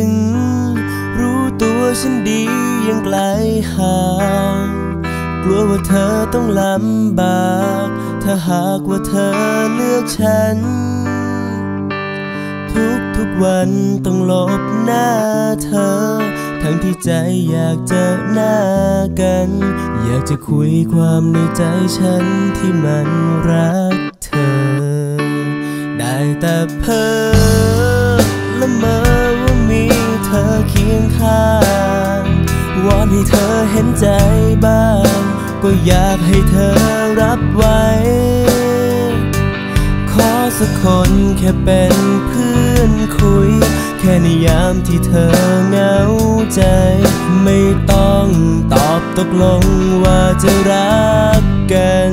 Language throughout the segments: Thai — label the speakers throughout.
Speaker 1: งรู้ตัวฉันดียังไกลห่างกลัวว่าเธอต้องลำบากถ้าหากว่าเธอเลือกฉันทุกวันต้องลบหน้าเธอทั้งที่ใจอยากเจอหน้ากันอยากจะคุยความในใจฉันที่มันรักเธอได้แต่เพ้อละเมอว่ามีเธอเคียงข้างวอนให้เธอเห็นใจบ้างก็อยากให้เธอรับไว้ขอสักคนแค่เป็นเพื่อนคุยแค่ในยามที่เธอเหงาใจไม่ต้องตอบตกลงว่าจะรักกัน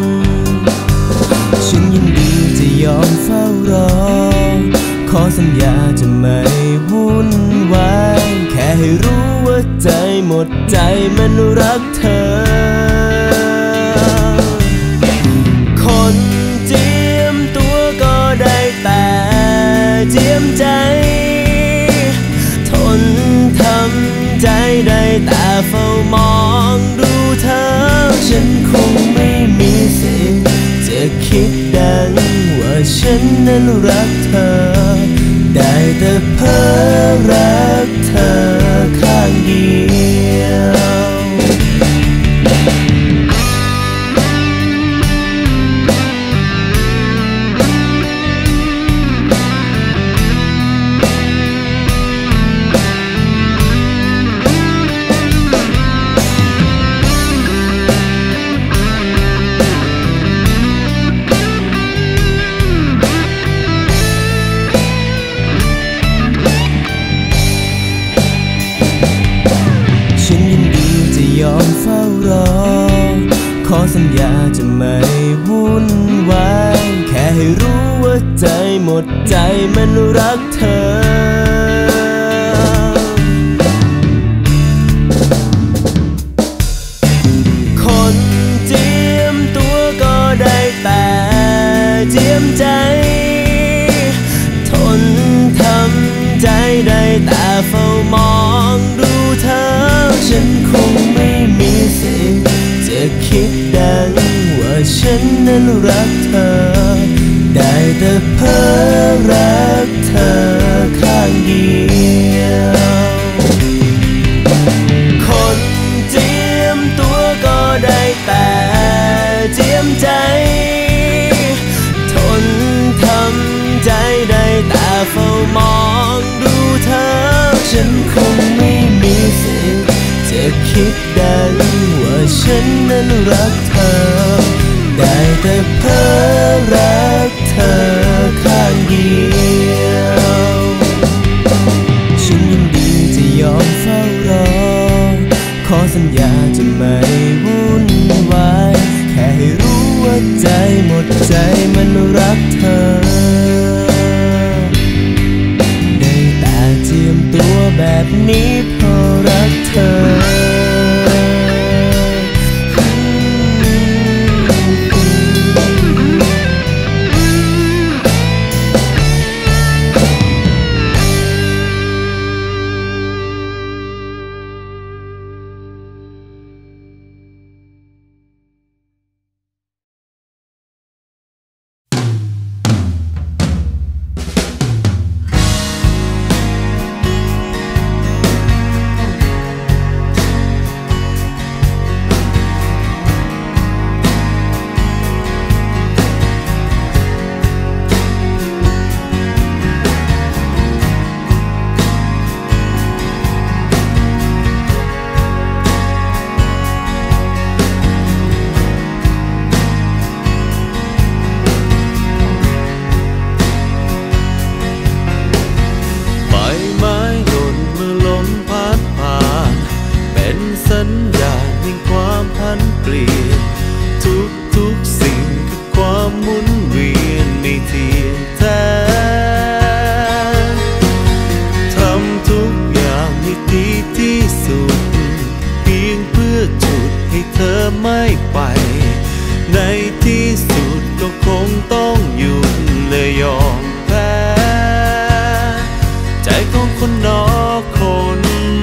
Speaker 1: ฉันยินดีจะยอมเฝ้ารอขอสัญญาจะไม่วุ่นวายแค่ให้รู้ว่าใจหมดใจมันรักเธอคนเจียมตัวก็ได้แต่เจียมใจทนทำใจได้แต่เฝ้ามองดูเธอฉันคงไม่มีสิทธิ์จะคิดดังว่าฉันนั้นรักเธอได้แต่เพ้อรักเธอข้างเดียวยอมเฝ้ารอขอสัญญาจะไม่วุ่นวายแค่ให้รู้ว่าใจหมดใจมันรักเธอคนเจียมตัวก็ได้แต่เจียมใจทนทำใจได้แต่เฝ้ามองดูเธอฉันคงไม่มีสิทธิ์จะคิดดังว่าฉันนั้นรักเธอได้แต่เพ้อรักเธอข้างเดียวคนเจียมตัวก็ได้แต่เจียมใจทนทำใจได้แต่เฝ้ามองดูเธอฉันคงไม่มีสิทธิ์จะคิดดังว่าฉันนั้นรักเธอได้แต่เพ้อรักเธอข้างเดียวฉันยินดีจะยอมเฝ้ารอขอสัญญาจะไม่วุ่นวายแค่ให้รู้ว่าใจหมดใจมันรักเธอได้แต่เจียมตัวแบบนี้เพราะรักเธอ
Speaker 2: ของคนนอกคน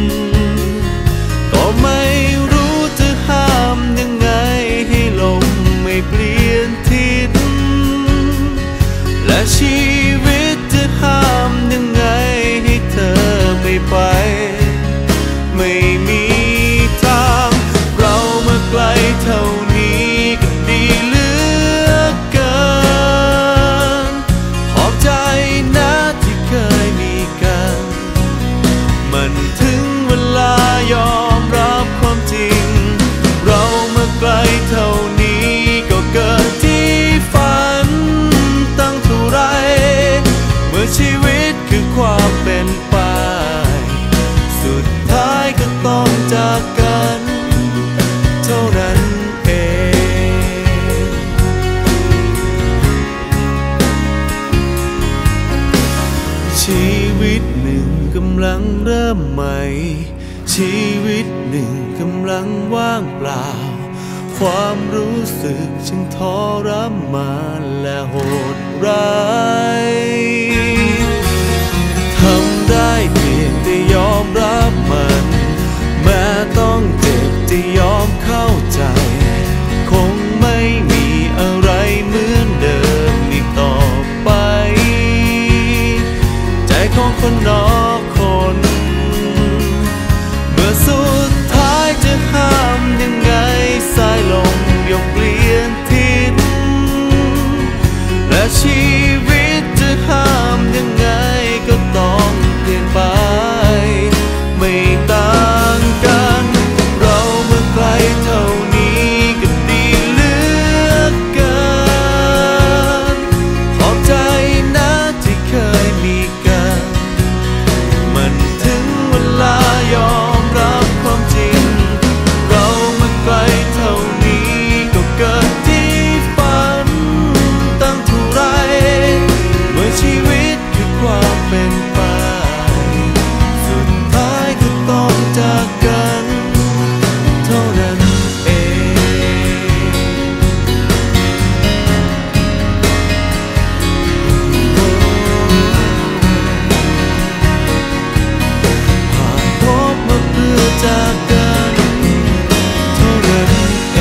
Speaker 2: ก็ไม่รู้จะห้ามยังไงให้ลมไม่เปลี่ยนทิศและชีวิตจะห้ามยังไงให้เธอไม่ไปไม่มีทางเรามาไกลเท่านี้ก็ดีเหลือเกินขอบใจนะที่เคยมีกันมันถึงเวลายอมรับความจริงเรามาไกลเท่านี้ก็เกินที่ฝันตั้งเท่าไรเมื่อชีวิตคือความเป็นไปสุดท้ายก็ต้องจากกันเท่านั้นเองชีวิตหนึ่งกำลังเริ่มใหม่ชีวิตหนึ่งกำลังว่างเปล่าความรู้สึกช่างทรมานและโหดร้ายทำได้เพียงแต่ยอมรับมันแม้ต้องเจ็บจะยอมเข้าใจคงไม่มีอะไรเหมือนเดิมอีกต่อไปใจของคนนอกคนเมื่อสุดท้ายจะห้ามยังไงสายลมยกเปลี่ยนทิศและชีวิตจะห้ามยังไงก็ต้องเปลี่ยนไปไม่ต่างกันเราเมื่อไกลเท่านี้ก็ดีเหลือเกินขอบใจนะที่เคยมีกันมันถึงเวลายอมรับความจริงเราเมื่อไกลเท่านี้ก็เกินที่ฝันตั้งเท่าไรเมื่อชีวิตคือความเป็นไปสุดท้ายก็ต้องจากกันเท่านั้นเองผ่านพบมาเพื่อจากกันเท่านั้นเอง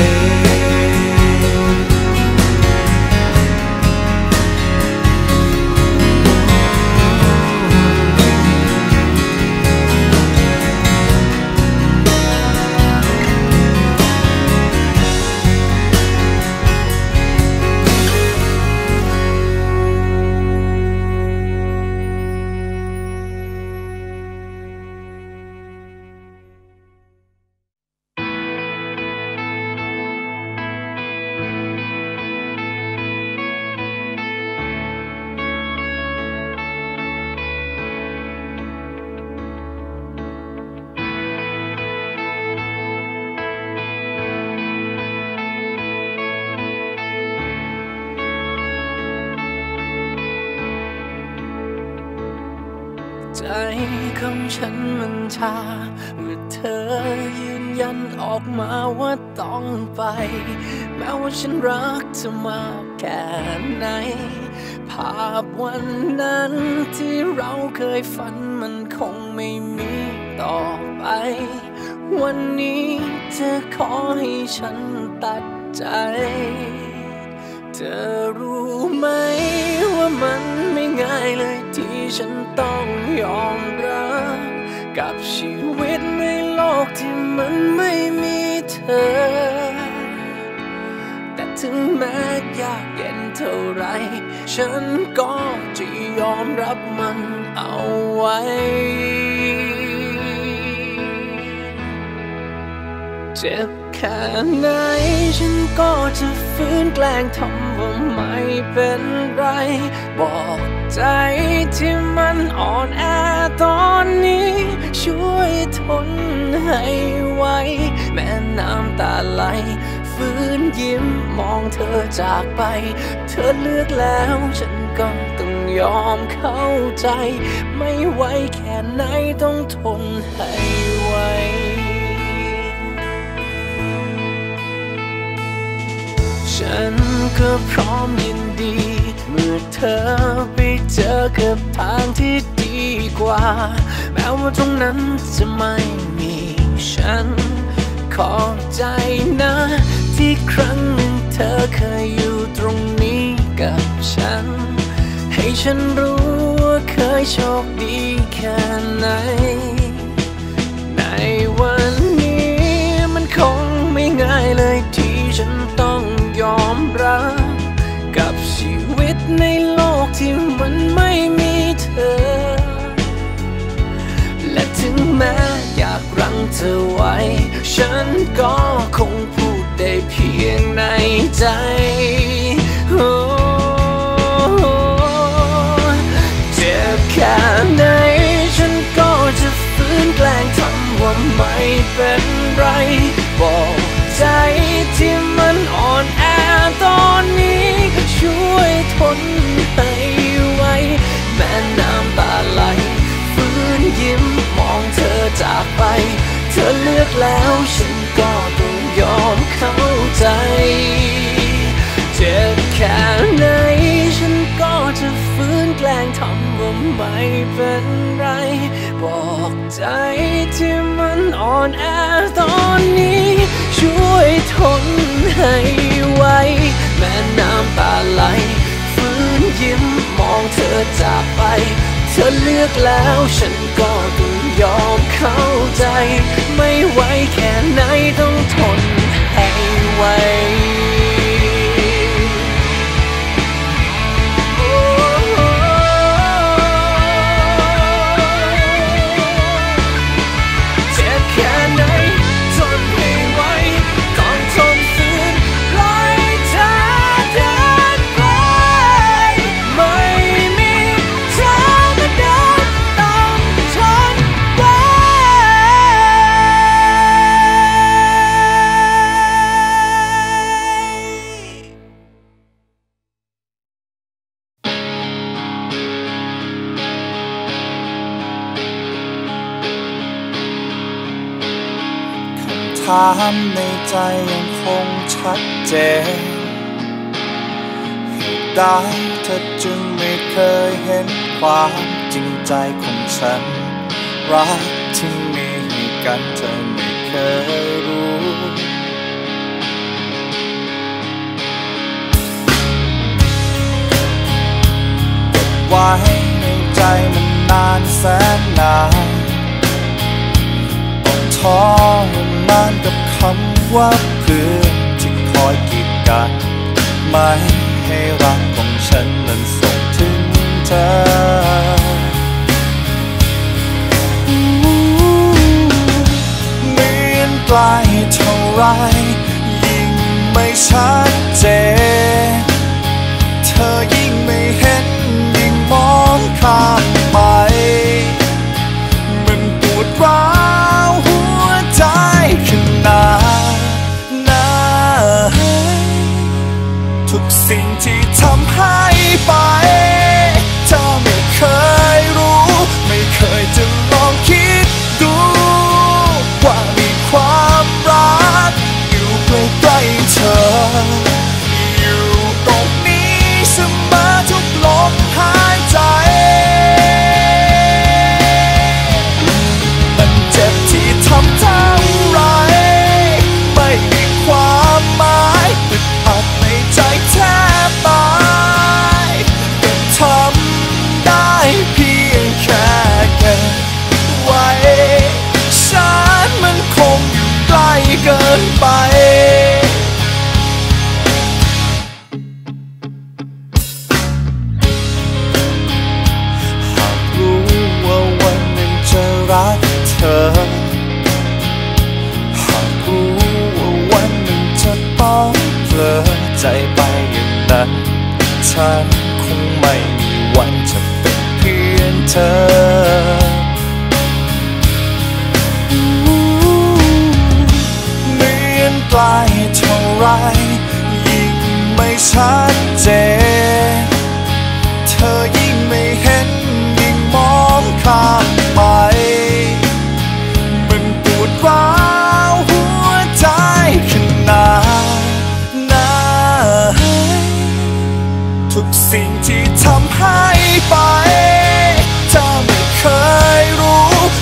Speaker 2: ใจของฉันมันชาเมื่อเธอยืนยันออกมาว่าต้องไปแม้ว่าฉันรักเธอมากแค่ไหนภาพวันนั้นที่เราเคยฝันมันคงไม่มีต่อไปวันนี้เธอขอให้ฉันตัดใจเธอรู้ไหมว่ามันไม่ง่ายเลยที่ฉันต้องยอมรับกับชีวิตในโลกที่มันไม่มีเธอแต่ถึงแม้ยากเย็นเท่าไรฉันก็จะยอมรับมันเอาไว้เจ็บแค่ไหนฉันก็จะฝืนแกล้งทำว่าไม่เป็นไรบอกใจที่มันอ่อนแอตอนนี้ช่วยทนให้ไว้แม้น้ำตาไหลฝืนยิ้มมองเธอจากไปเธอเลือกแล้วฉันก็ต้องยอมเข้าใจไม่ไหวแค่ไหนต้องทนให้ไว้ฉันก็พร้อมยินดีเมื่อเธอไปเจอกับทางที่ดีกว่า
Speaker 1: แม้ว่าตรงนั้นจะไม่มีฉันขอบใจนะที่ครั้งหนึ่งเธอเคยอยู่ตรงนี้กับฉันให้ฉันรู้ว่าเคยโชคดีแค่ไหนในวันนี้มันคงไม่ง่ายเลยที่ฉันต้องยอมรับกับชีวิตในโลกที่มันไม่มีเธอและถึงแม้อยากรั้งเธอไว้ฉันก็คงพูดได้เพียงในใจเจ็บแค่ไหนฉันก็จะฝืนแกล้งทำว่าไม่เป็นไรบอกใจที่มันอ่อนแอตอนนี้ช่วยทนให้ไว้แม้น้ำตาไหลฝืนยิ้มมองเธอจากไปเธอเลือกแล้วฉันก็ต้องยอมเข้าใจเจ็บแค่ไหนฉันก็จะฝืนแกล้งทำว่าไม่เป็นไรบอกใจที่มันอ่อนแอตอนนี้ช่วยทนให้ไว้แม้น้ำตาไหลฝืนยิ้มมองเธอจากไปเธอเลือกแล้วฉันก็ต้องยอมเข้าใจไม่ไหวแค่ไหนต้องทนให้ไว้
Speaker 2: ถามในใจยังคงชัดเจนเหตุใดเธอจึงไม่เคยเห็นความจริงใจของฉันรักที่มีให้กันเธอไม่เคยรู้เก็บไว้ในใจมันนานแสนนานทรมานกับคำว่าเพื่อนที่คอยกีดกันไม่ให้รักของฉันนั้นส่งถึงเธอเหมือนไกลเท่าไรยิ่งไม่ชัดเจนเธอยิ่งไม่เห็นยิ่งมองข้ามไปมันปวดร้าวใจขนาดไหนทุกสิ่งที่ทำให้ไปเธอไม่เคยรู้ไม่เคยจะลองคิดดูว่ามีความรักอยู่ใกล้ๆเธออยู่ตรงนี้เสมอทุกลมหายใจมันเจ็บที่ทำเท่าไรไม่มีความหมายอึดอัดในใจแทบตายก็ทำได้เพียงแค่เก็บไว้ฉันมันคงอยู่ใกล้เกินไปหากรู้ว่าวันหนึ่งจะรักเธอหากรู้ว่าวันหนึ่งจะต้องเผลอใจไปอย่างนั้นฉันคงไม่มีวันจะเป็นเพียงเธอเหมือนไกลเท่าไรยิ่งไม่ชัดเจนเธอยิ่งไม่เห็นยิ่งมองข้ามไปมันปวดร้าวหัวใจขนาดไหนทุกสิ่งที่ทำให้ไปเธอไม่เคยรู้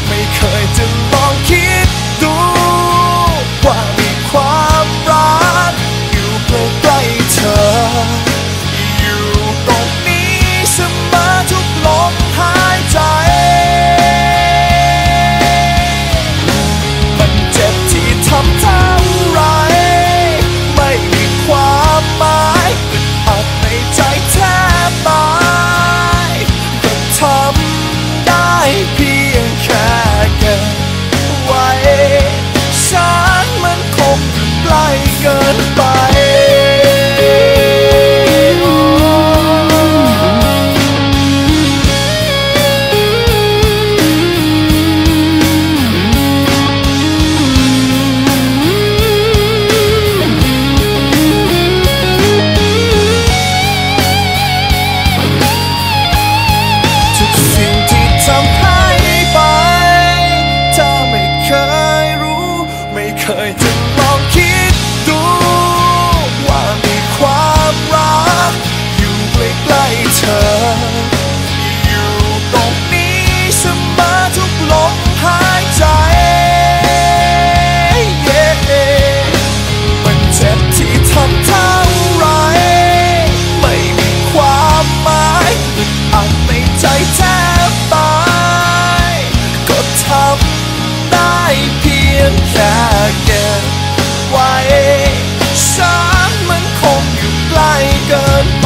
Speaker 1: ไหวฉันมันคงอยู่ใกล้เกินไป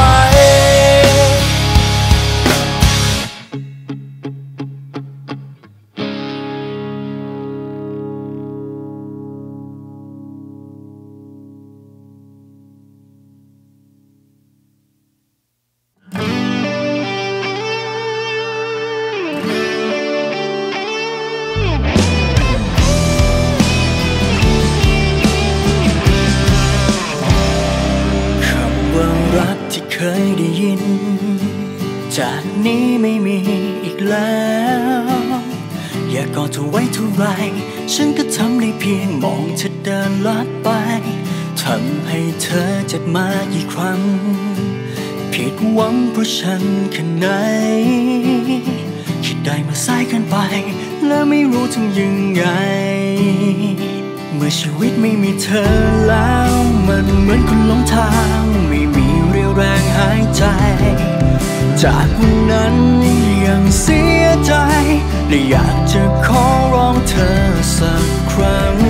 Speaker 1: เคยได้ยินจากนี้ไม่มีอีกแล้วอยากกอดเธอไว้เท่าไรฉันก็ทำได้เพียงมองเธอเดินลัดไปทำให้เธอเจ็บมาอีกครั้งผิดหวังเพราะฉันแค่ไหนคิดได้มาสายเกินไปและไม่รู้ทำยังไงเมื่อชีวิตไม่มีเธอแล้วมันเหมือนคนหลงทางไม่มีเรี่ยวแรงหายใจจากวันนั้นยังเสียใจและอยากจะขอร้องเธอสักครั้ง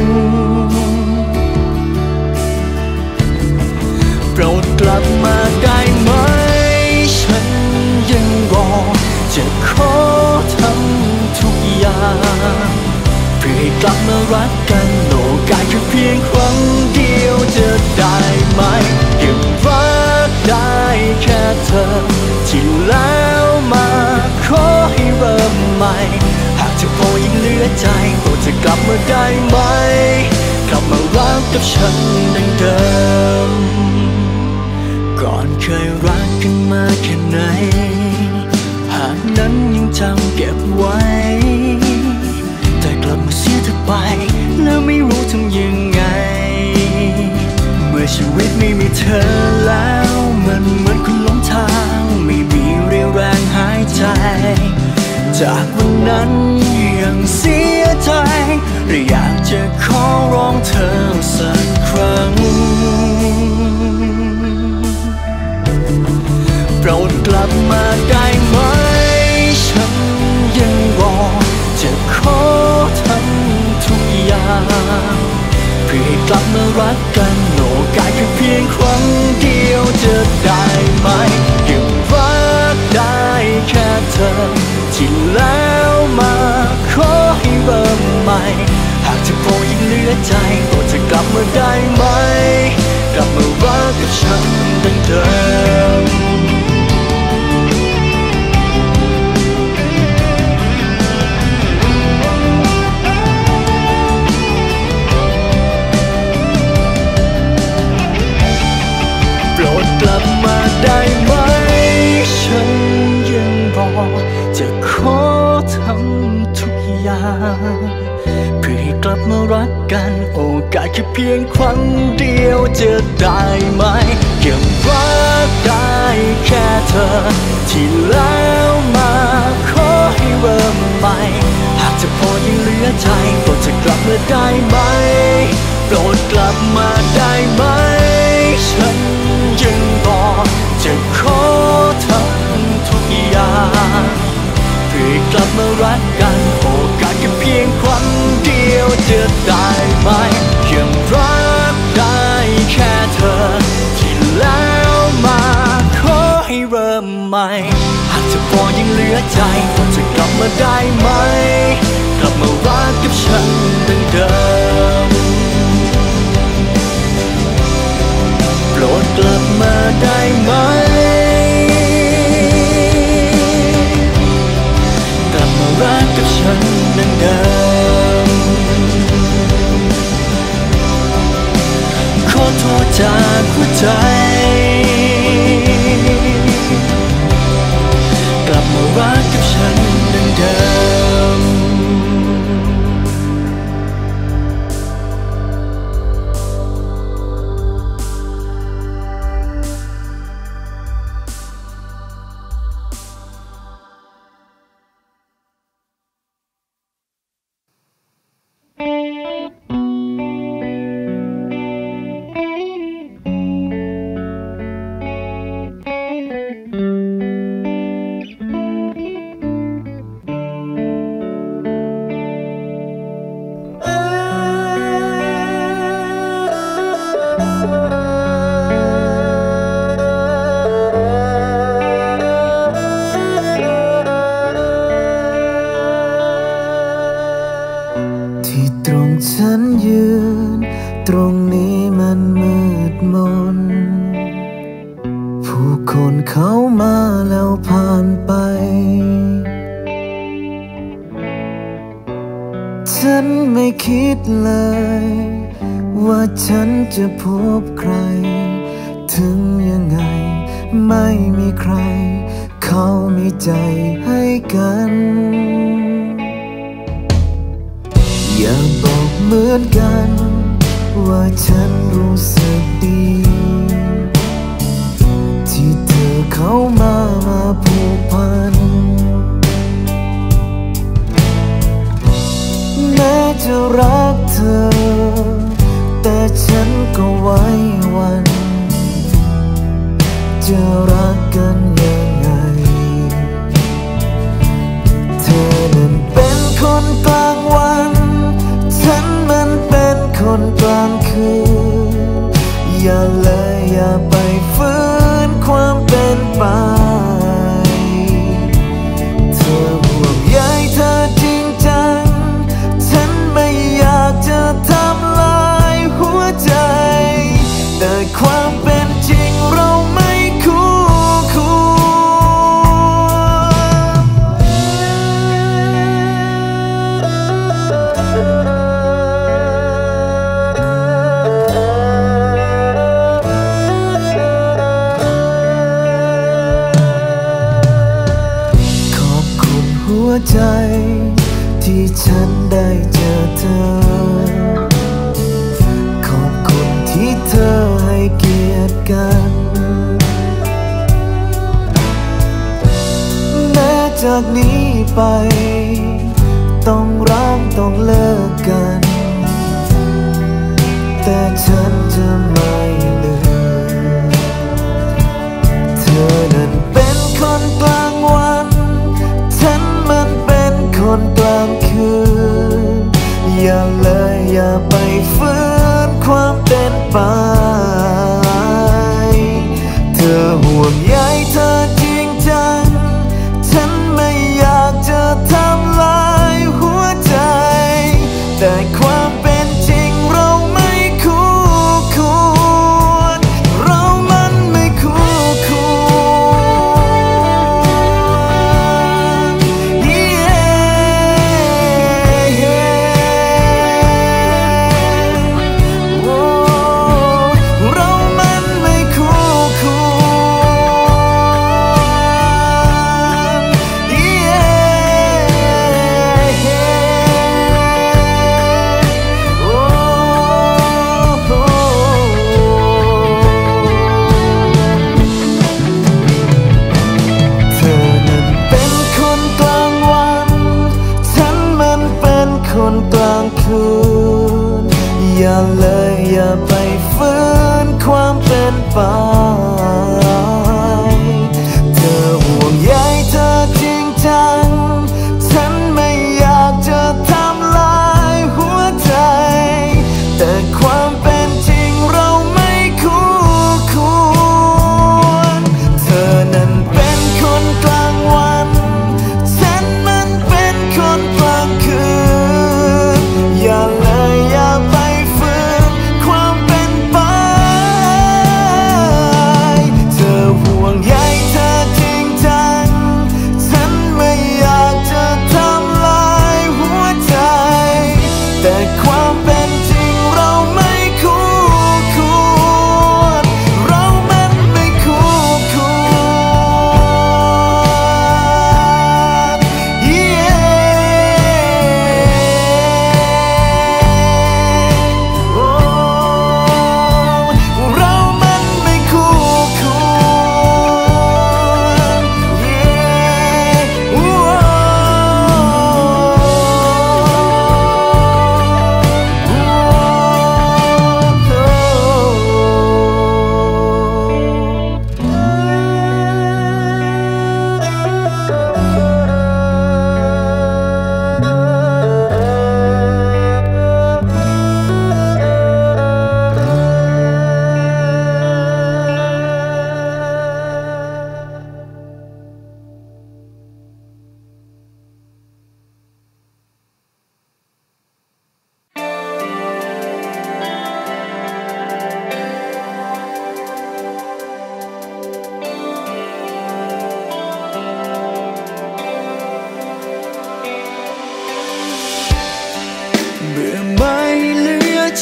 Speaker 1: โปรดกลับมาได้ไหมฉันยังรอจะขอทำทุกอย่างเพื่อให้กลับมารักกันโอกาสแค่เพียงครั้งเดียวจะได้ไหมยังรักได้แค่เธอที่แล้วมาขอให้เริ่มใหม่หากเธอพอยังเหลือใจโปรดจะกลับมาได้ไหมกลับมารักกับฉันดังเดิมก่อนเคยรักกันมาแค่ไหนหากนั้นยังจำเก็บไว้แต่กลับมาเสียเธอไปแล้วไม่รู้ทำยังไงเมื่อชีวิตไม่มีเธอแล้วมันเหมือนคนหลงทางไม่มีเรี่ยวแรงหายใจจากวันนั้นยังเสียใจและอยากจะขอร้องเธอสักครั้งโปรดกลับมาได้ไหมฉันยังรอจะขอทำทุกอย่างเพื่อให้กลับมารักกันโอกาสแค่เพียงครั้งเดียวจะได้ไหมยังรักได้แค่เธอที่แล้วมาขอให้เริ่มใหม่หากเธอพอยังเหลือใจโปรดจะกลับมาได้ไหมกลับมารักกับฉันดังเดิมโปรดกลับมาได้ไหมฉันยังรอจะขอทำทุกอย่างเพื่อให้กลับมารักกันโอกาสแค่เพียงครั้งเดียวจะได้ไหมยังรักได้แค่เธอที่แล้วมาขอให้เริ่มใหม่หากจะพอยังเหลือใจโปรดจะกลับมาได้ไหมโปรดกลับมาได้ไหมฉันยังรอจะขอทำทุกอย่างเพื่อกลับมารักกันโอกาสแค่เพียงครั้งเดียวจะได้ไหมยังรักได้แค่เธอที่แล้วมาขอให้เริ่มใหม่หากจะพอยังเหลือใจโปรดจะกลับมาได้ไหมกลับมารักกับฉันดังเดิมโปรดกลับมาได้ไหมกลับมารักกับฉันดังเดิมขอโทษจากหัวใจกลับมารักกับฉันดังเดิมที่ตรงฉันยืนตรงนี้มันมืดมนผู้คนเข้ามาแล้วผ่านไปฉันไม่คิดเลยว่าฉันจะพบใครถึงยังไงไม่มีใครเขามีใจให้กันอย่าบอกเหมือนกันว่าฉันรู้สึกดีที่เธอเข้ามาผูกพันแม้จะรักเธอแต่ฉันก็ไว้วันจะรักกันยังไงเธอนั้นเป็นคนกลางวันฉันมันเป็นคนกลางคืนอย่าเลยอย่าไปฝืนความเป็นไปเธอห่วงใยเธอจริงจังฉันไม่อยากจะทำลายหัวใจแต่ความเป็นจริงเราไม่คู่ควรใจที่ฉันได้เจอเธอขอบคุณที่เธอให้เกียรติกันแม้จากนี้ไปต้องร้างต้องเลิกกันแต่ฉันจะไม่ลืมเธอนั้นเป็นคนกลางวันฉันมันเป็นคนกลางคืนอย่าเลยอย่าไปฝืนความเป็นไปเธอห่วงใยเธอจริงจังฉันไม่อยากจะทำลายหัวใจแต่ความเป็นจริงเราไม่คู่ควรเรามันไม่คู่ควคนกลางคืนอย่าเลยอย่าไปฝืนความเป็นไปเธอห่วงใยเธอจริงจังฉันไม่อยากจะทำลายหัวใจแต่ความเป็นจริงเราไม่คู่ควรเธอนั้นเป็นคนกลางวันฉันมันเป็นคนกลางคืนอย่าเลยอย่าไปฝืนความเป็นไปเธอห่วงใยเธอจริงจังฉันไม่อยากจะทำลายหัวใจแต่ความเป็นจริงเราไม่คู่ควรเรามันไม่คู่ควร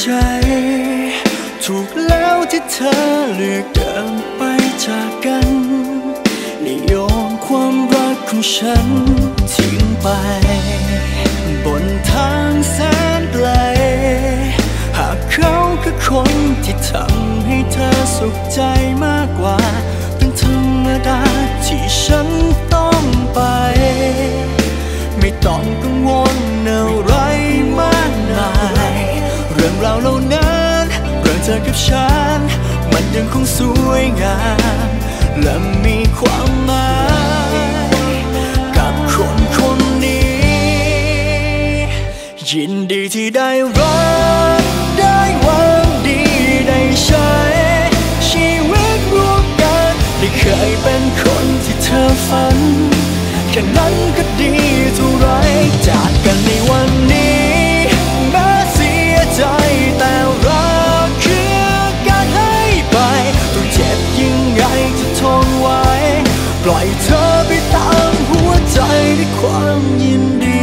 Speaker 1: ใจถูกแล้วที่เธอเลือกเดินไปจากกันได้โยนความรักของฉันทิ้งไปบนทางแสนไกลหากเขาคือคนที่ทำให้เธอสุขใจมากกว่าเป็นธรรมดาที่ฉันต้องไปไม่ต้องกังวลอะไรมากมายเรื่องราวเหล่านั้นเรื่องเธอกับฉันมันยังคงสวยงามและมีความหมายกับคนคนนี้ยินดีที่ได้รักได้หวังดีได้ใช้ชีวิตร่วมกันได้เคยเป็นคนที่เธอฝันแค่นั้นก็ดีเท่าไรจากกันในวันนี้แม้เสียใจแต่รักคือการให้ไปต้องเจ็บยิ่งไงจะทนไว้ปล่อยเธอไปตามหัวใจด้วยความยินดี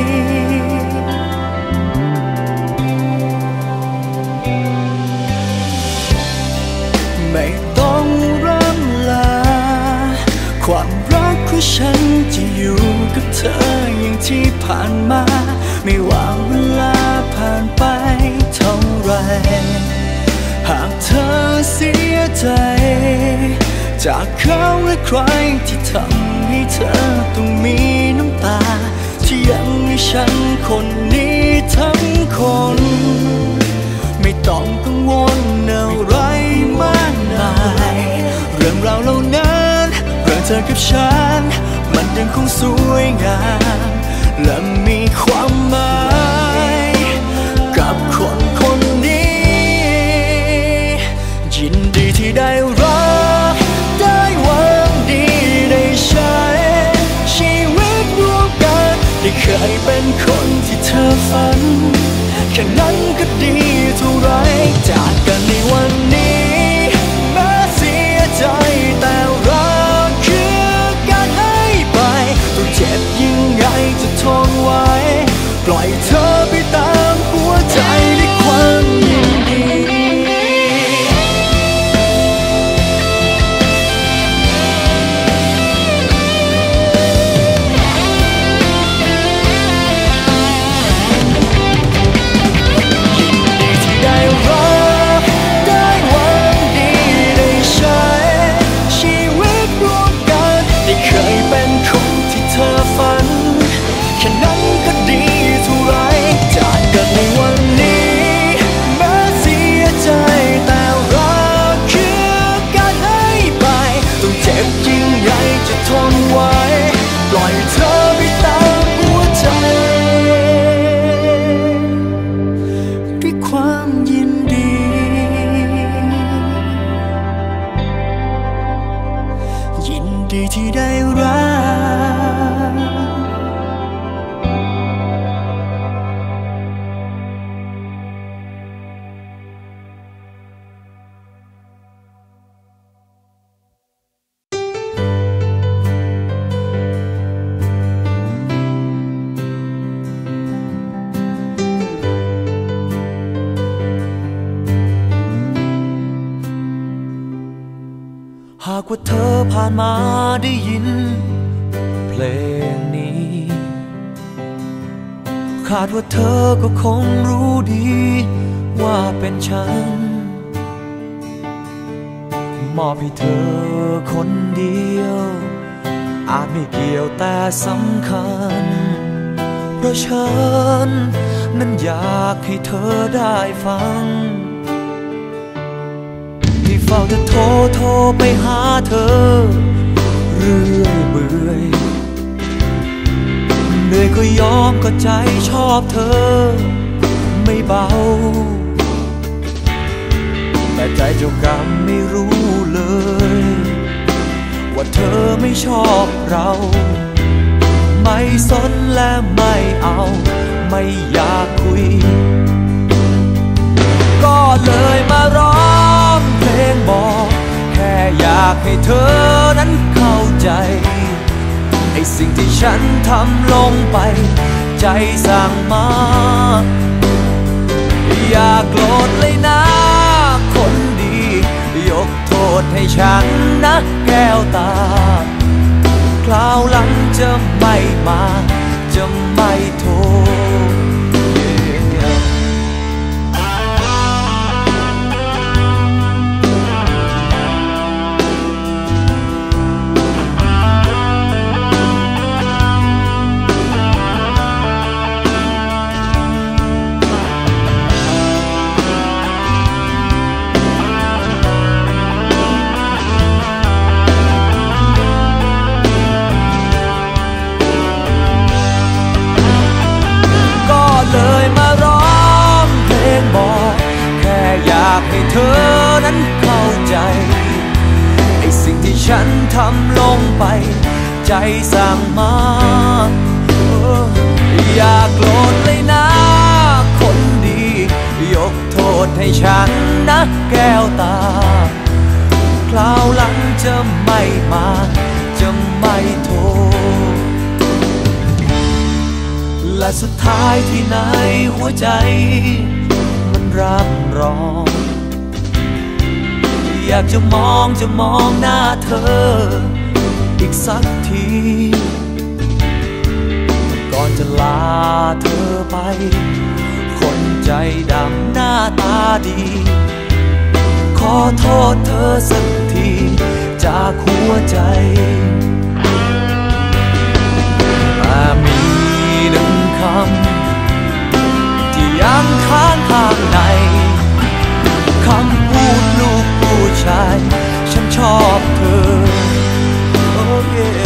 Speaker 1: ไม่ต้องร่ำลาความรักของฉันจะอยู่กับเธออย่างที่ผ่านมาไม่ว่าเวลาผ่านไปเท่าไรหากเธอเสียใจจากเขาและใครที่ทำให้เธอต้องมีน้ำตาที่ยังมีฉันคนนี้ทั้งคนไม่ต้องกังวลอะไรมากมายเรื่องราวเหล่านั้นเรื่องเธอกับฉันมันยังคงสวยงามและมีความหมายกับคนคนนี้ยินดีที่ได้รักได้หวังดีได้ใช้ชีวิตร่วมกันได้เคยเป็นคนที่เธอฝันแค่นั้นก็ดีเท่าไรจากกันในวันนี้แม้เสียใจแต่รักคือการให้ไปต้องเจ็บยิ่งไงจะทนไว้ปล่อยเธอไปตามหัวใจด้วยความยินดีที่ได้รัหากว่าเธอผ่านมาได้ยินเพลงนี้คาดว่าเธอก็คงรู้ดีว่าเป็นฉันมอบให้เธอคนเดียวอาจไม่เกี่ยวแต่สำคัญเพราะฉันนั้นอยากให้เธอได้ฟังเฝ้าแต่โทรไปหาเธอเรื่อยเปื่อยเหนื่อยก็ยอมก็ใจชอบเธอไม่เบาแต่ใจเจ้ากรรมไม่รู้เลยว่าเธอไม่ชอบเราไม่สนและไม่เอาไม่อยากคุยก็เลยมาร้องเพลงบอกแค่อยากให้เธอนั้นเข้าใจไอ้สิ่งที่ฉันทำลงไปใจสั่งมาอย่าโกรธฉันนะแก้วตาคราวหลังจะไม่มาจะไม่โทรเลยมาร้องเพลงบอกแค่อยากให้เธอนั้นเข้าใจไอ้สิ่งที่ฉันทำลงไปใจสั่งมาอย่าโกรธเลยนะคนดียกโทษให้ฉันนะแก้วตาคราวหลังจะไม่มาจะไม่โทษและสุดท้ายที่ไหนหัวใจมันรับรองอยากจะมองหน้าเธออีกสักทีก่อนจะลาเธอไปคนใจดำหน้าตาดีขอโทษเธอสักทีจากหัวใจมีหนึ่งคำที่ยังค้างข้างในคำพูดลูกผู้ชายฉันชอบเธอโอ้เย่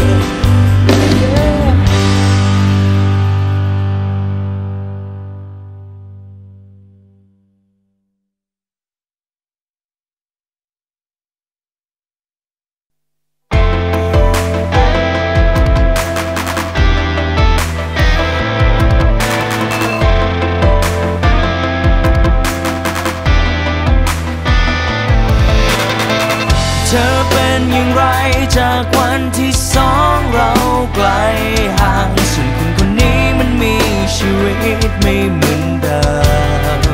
Speaker 1: เธอเป็นอย่างไรจากวันที่สองเราไกลห่างส่วนคนคนนี้มันมีชีวิตไม่เหมือนเดิม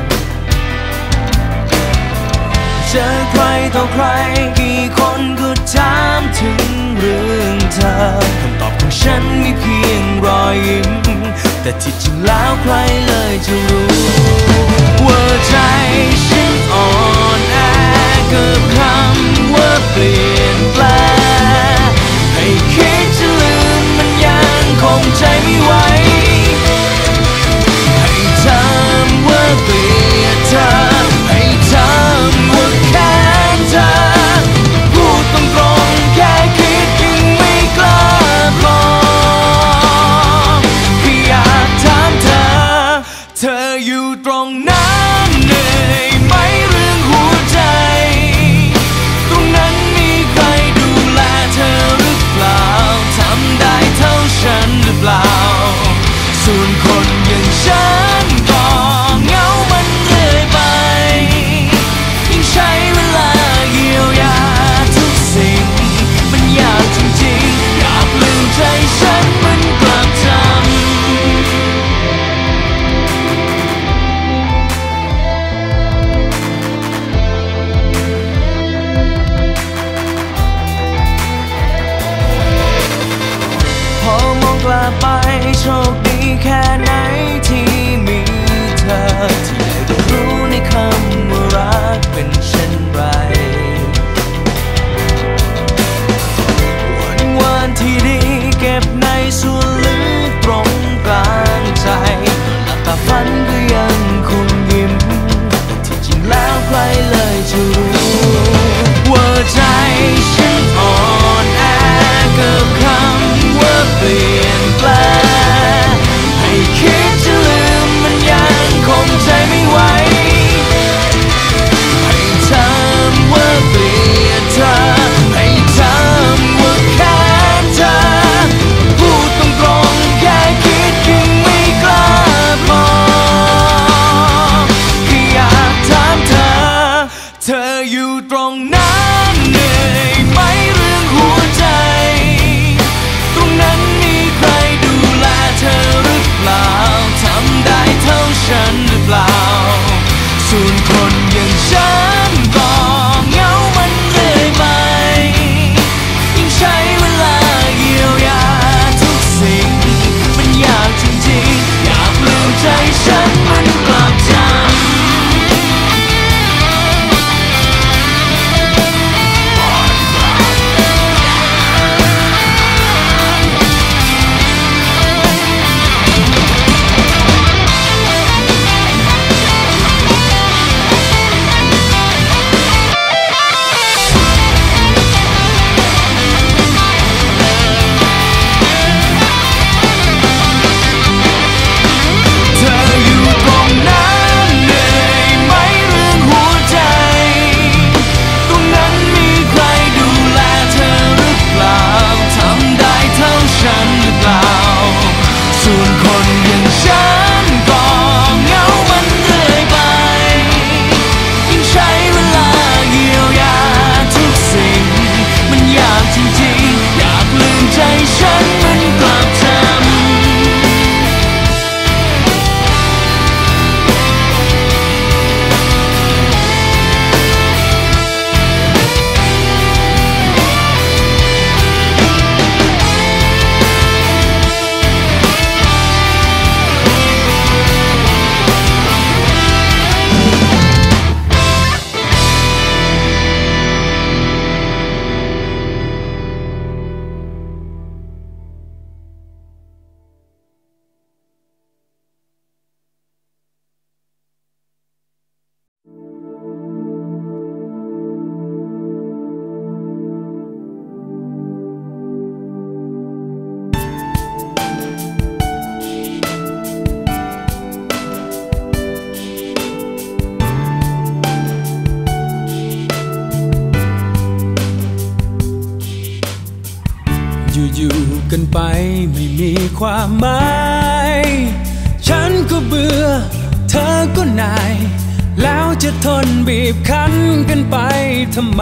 Speaker 1: เจอใครต่อใครกี่คนก็ถามถึงเรื่องเธอคำตอบของฉันมีเพียงรอยยิ้มแต่ที่จริงแล้วใครเลยจะรู้ว่าใจฉันอ่อนแอเกิดคำว่าเปลี่ยนแปลงให้คิดจะลืมมันยังคงใจไม่ไหวให้ทำว่าเกลียดเธอให้ทำว่าแค้นเธอพูดตรงๆแค่คิดยังไม่กล้าบอกแค่อยากถามเธออยู่ตรงนั้นเหนื่อยไหมเรื่องหัวใจตรงนั้นมีใครดูแลเธอหรือเปล่าทำได้เท่าฉันหรือเปล่าส่วนคนอย่างฉันก็เหงามันเรื่อยไปยิ่งใช้เวลาเยียวยาทุกสิ่งมันยากจริงๆอยากลืมใจฉันมันกลับจำไปไม่มีความหมายฉันก็เบื่อเธอก็นายแล้วจะทนบีบคั้นกันไปทำไม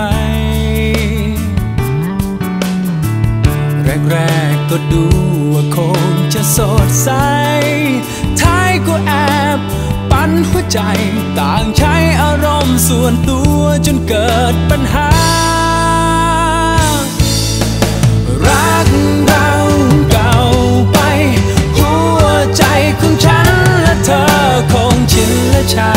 Speaker 1: แรกๆก็ดูว่าคงจะสดใสท้ายก็แอบปั่นหัวใจต่างใช้อารมณ์ส่วนตัวจนเกิดปัญหารักเราเก่าไปหัวใจของฉันและเธอคงชินและชา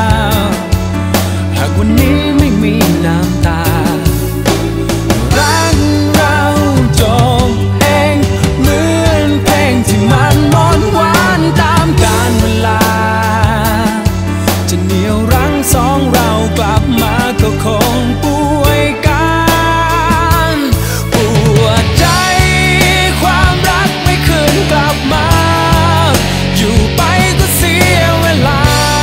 Speaker 1: หากวันนี้ไม่มีน้ำตารักเราจบเองเหมือนเพลงที่มันมนต์หวานตามกาลเวลาจะเหนี่ยวรั้งสองเรากลับมาก็คงป่วยกันปวดใจความรักไม่คืนกลับมาอยู่ไปก็เสียเวลา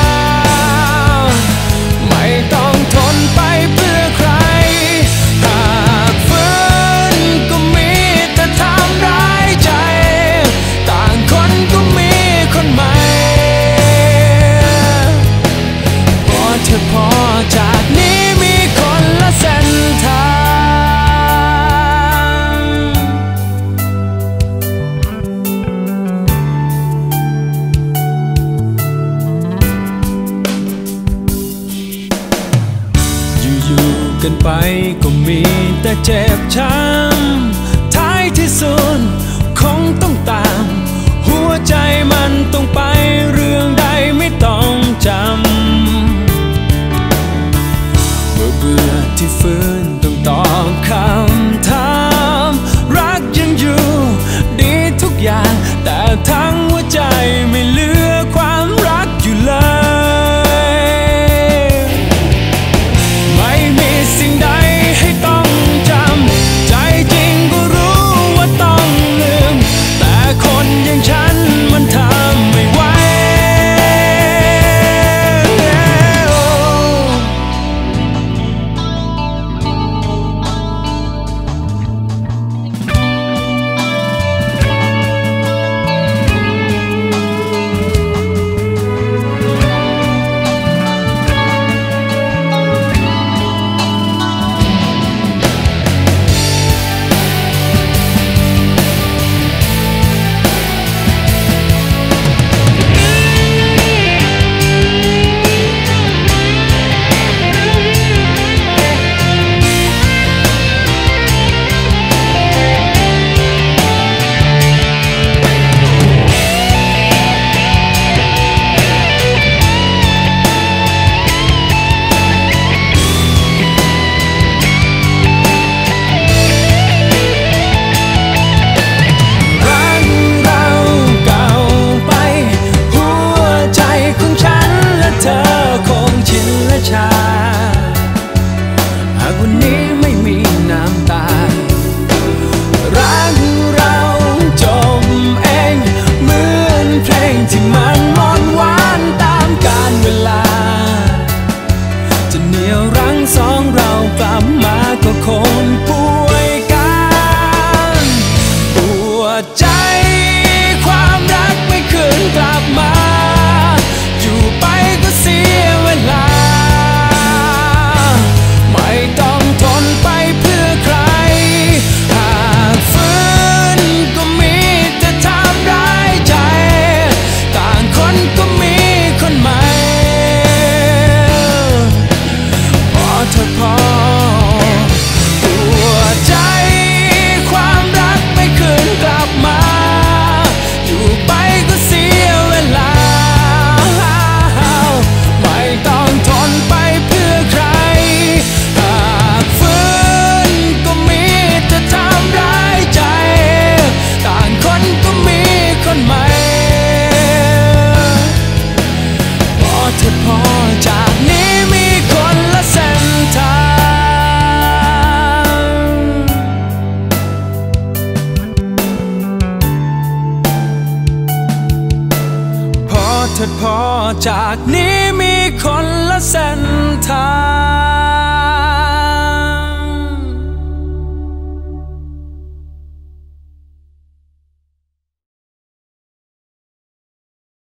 Speaker 1: ไม่ต้องทนไปเพื่อใครหากฝืนก็มีแต่ทำร้ายใจต่างคนก็มีคนใหม่พอเธอพอจากนี้มีคนละเส้นทางอยู่ๆกันไปก็มีแต่เจ็บช้ำท้ายที่สุดคงต้องตามหัวใจมันต้องไปเรื่องใดไม่ต้องจำเบื่อที่ฝืนต้องตอบคำถามรักยังอยู่ดีทุกอย่างแต่ทั้งหัวใจไม่เหลือความรักอยู่เลยไม่มีสิ่งใดให้ต้องจำใจจริงก็รู้ว่าต้องลืมแต่คนอย่างฉันมันทำไม่ไหวหากวันนี้ไม่มีน้ำตารักเราจบเองเหมือนเพลงที่มันมนต์หวานตามกาลเวลาจะเหนี่ยวรั้งสองเรากลับมาก็คงป่วยกันปวดใจความรักไม่คืนกลับมาอยู่ไปก็เสียเวลาไม่ต้องทนไปเพื่อใครหากฝืนก็มีแต่ทำร้ายใจต่างคนก็มีคนใหม่พอเธอพอปวดใจความรักไม่คืนกลับมาอยู่ไปก็เสียเวลาไม่ต้องทนไปเพื่อใครหากฝืนก็มีแต่ทำร้ายใจต่างคนก็มีคนใหม่พอเธอพอจากนี้มีคนละเส้นทางพอเธอพอจากนี้มีคนละเส้นทาง